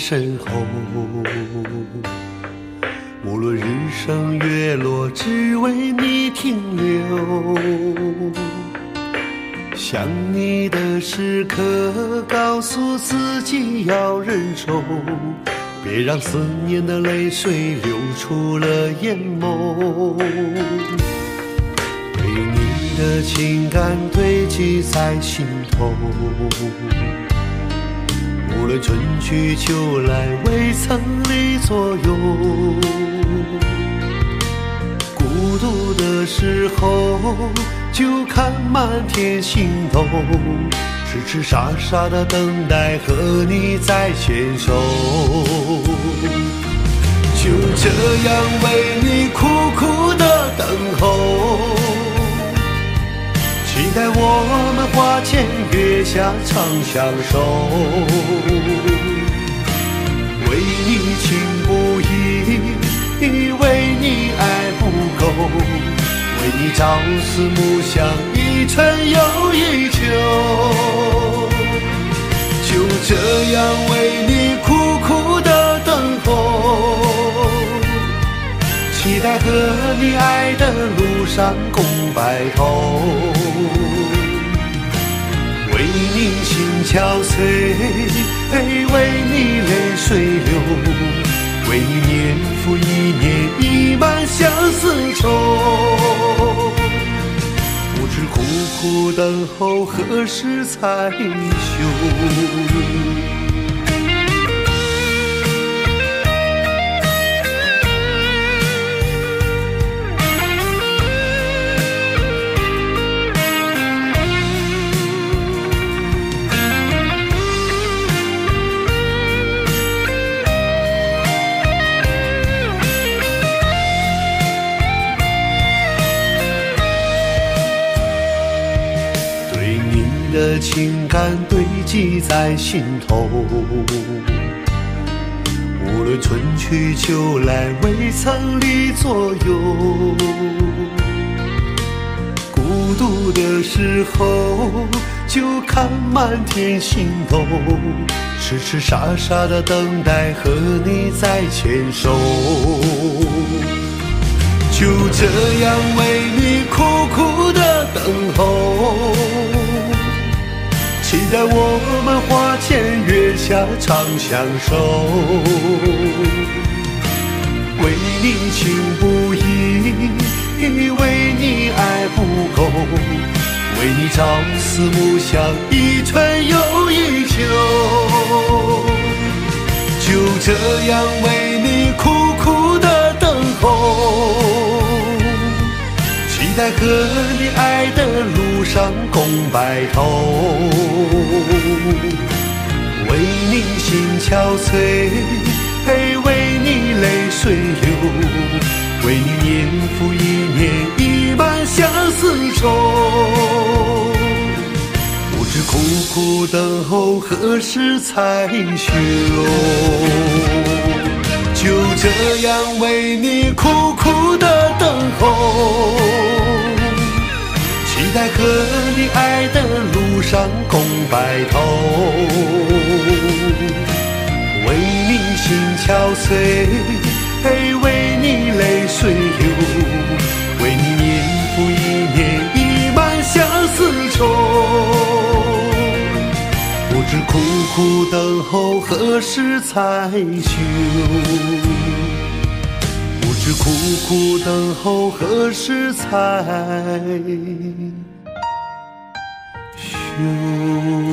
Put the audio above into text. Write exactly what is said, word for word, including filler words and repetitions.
身后。无论日升月落，只为你停留。想你的时刻，告诉自己要忍受，别让思念的泪水流出了眼眸。对你的情感堆积在心头，无论春去秋来，未曾离左右。孤独的时候，就看满天星斗，痴痴傻傻的等待和你再牵手。就这样为你苦苦的等候，期待我们花前月下长相守。为你情不移，为你爱不够，为你朝思暮想一春又一秋。就这样为你苦苦的等候，期待和你爱的路上共白头。为你心憔悴，为你泪水流，为你年复一年溢满相思愁。不知苦苦等候何时才休。的情感堆积在心头，无论春去秋来，未曾离左右。孤独的时候，就看满天星斗，痴痴傻傻的等待和你再牵手。就这样为你苦苦的等候，期待我们花前月下长相守。为你情不移，为你爱不够，为你朝思暮想一春又一秋。就这样为你苦苦的等候，期待和你爱的路上共白头。为你心憔悴，为你泪水流，为你年复一年溢满相思愁。不知苦苦等候何时才休。就这样为你苦苦的等候，期待和你爱的路上共白头。为你心憔悴，为你泪水流，为你年复一年溢满相思愁。不知苦苦等候何时才休，不知苦苦等候何时才休。